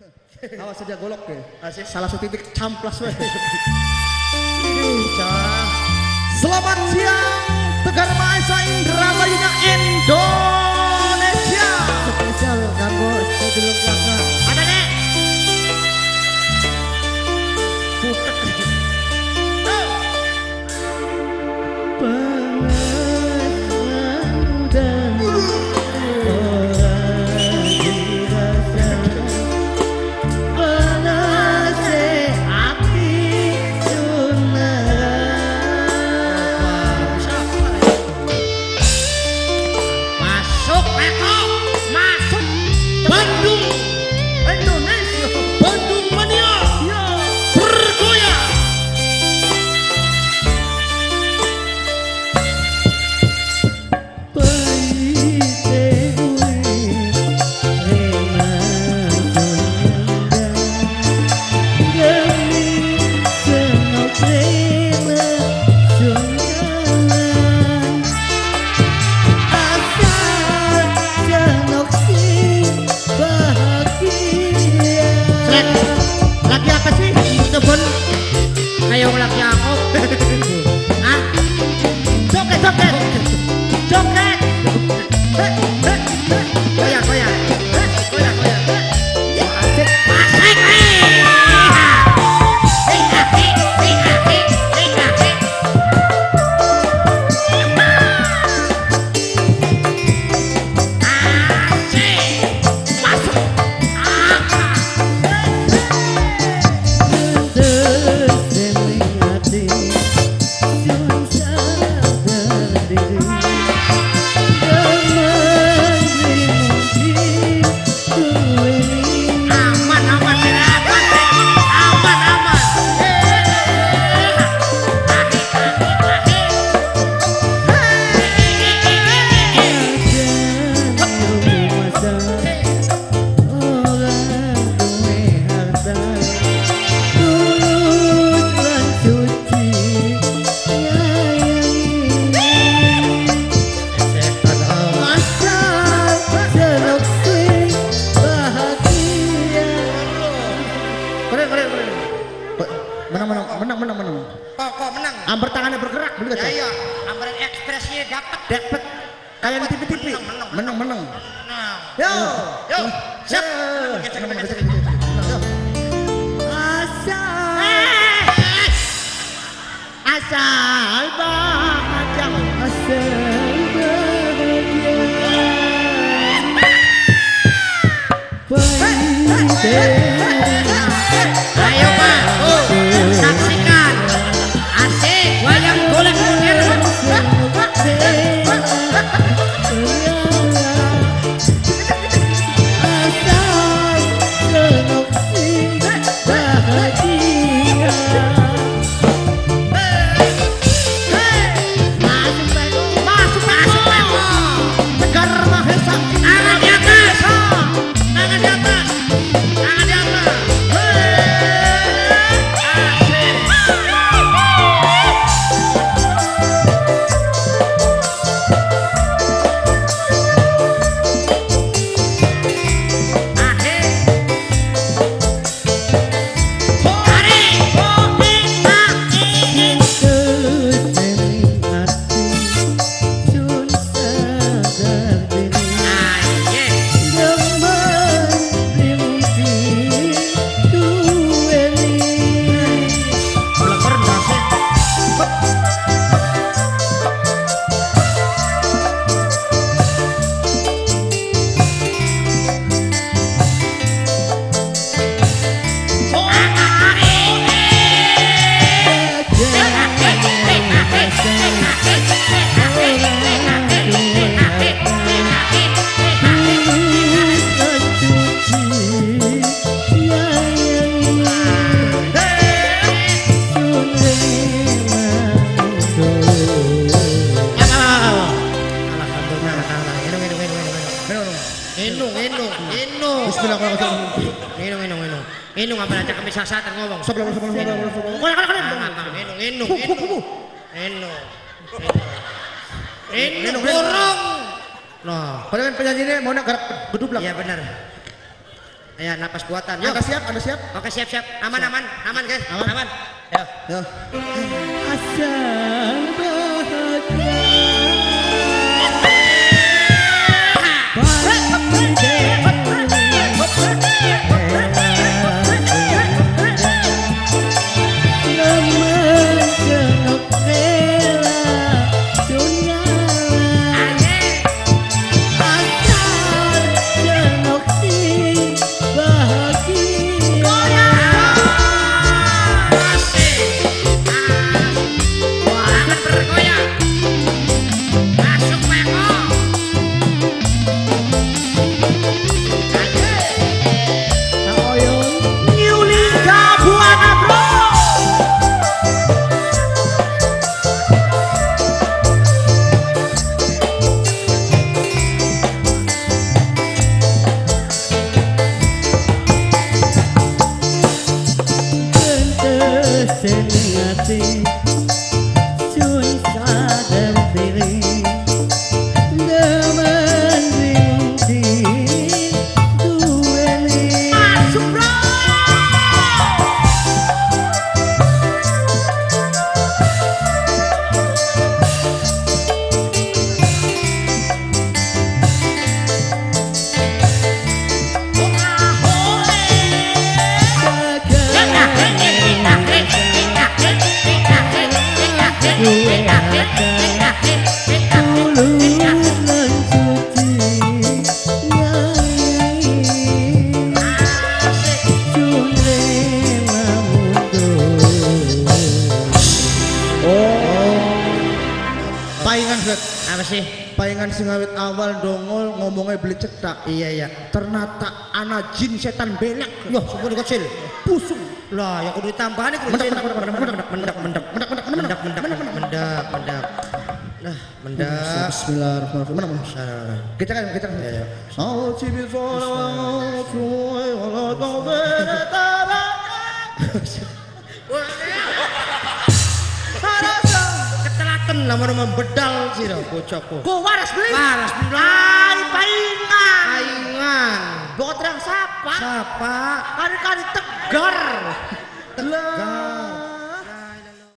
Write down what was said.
Awas saja golok ya. Salah satu titik camplas wae. Selamat siang Tegar Maesa Indramayuna Indonesia. Spesial kanggo sedulur kakak. Ada nek. Menang. Kok menang? Amber tangannya bergerak, bener ya iya, amber ekspresinya dapat. Kayak di TV. Menang. Yo, siap. Asal bahagia. Ayo Pak, saksikan asik wayang golek munir. Minum apa aja kami sasatan ngomong. Sebelum. Minum borong. Nah, padahal penyanyi ini mau nak garap bedublak. Iya benar. Ya, napas buatan. Yuk. Anda siap? Anda siap? Oke, siap. Aman guys. Aman. Aman. Yuk. Ya. Asal bahagia Apa sih? Palingan singawit awal dongol ngomongnya beli cetak. Iya. Ternyata anak jin setan belak. Yo, sepuluh kecil. Pusung. Lah, ya kudu ditambahin kudu mendak. Nah, mendak. Bismillahirrahmanirrahim. Kita kan. Ya. Ketelaten nama bedal sih dah bocahku. Ku waras beli. Waras beli. Ai paingan. Aingan. Botrang sapa? Siapa? Kari-kari tegar. Tegar.